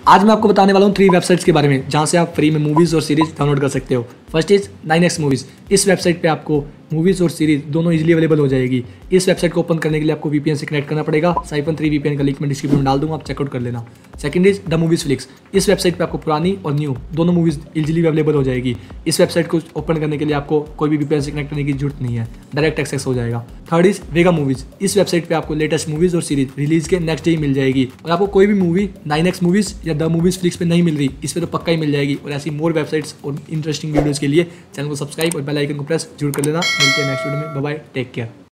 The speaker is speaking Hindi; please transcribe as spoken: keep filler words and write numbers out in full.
आज मैं आपको बताने वाला हूँ थ्री वेबसाइट्स के बारे में जहाँ से आप फ्री में मूवीज़ और सीरीज डाउनलोड कर सकते हो। First is nine X movies. इस वेबसाइट पे आपको मूवीज़ और सीरीज दोनों इजीली अवेलेबल हो जाएगी। इस वेबसाइट को ओपन करने के लिए आपको वीपीएन से कनेक्ट करना पड़ेगा। साइफन थ्री वीपीएन का लिंक मैं डिस्क्रिप्शन में डाल दूंगा, आप चेकआउट कर लेना। Second is the movies flix. इस वेबसाइट पे आपको पुरानी और न्यू दोनों मूवीज़ इजीली अवेलेबल हो जाएगी। इस वेबसाइट को ओपन करने के लिए आपको कोई भी वीपीएन से कनेक्ट करने की जरूरत नहीं है, डायरेक्ट एक्सेस हो जाएगा। Third is Vega movies. इस वेबसाइट पे आपको लेटेस्ट मूवीज़ और सीरीज रिलीज के नेक्स्ट डे ही मिल जाएगी। और आपको कोई भी मूवी नाइन एक्स मूवीज़ या द मूवीज फ्लिक्स पे नहीं मिल रही, इस पे तो पक्का ही मिल जाएगी। और ऐसी मोर वेबसाइट्स और इंटरेस्टिंग वीडियोज़ के लिए चैनल को सब्सक्राइब और बेल आइकन को प्रेस जरूर कर लेना। मिलते हैं नेक्स्ट वीडियो में। Bye bye, take care.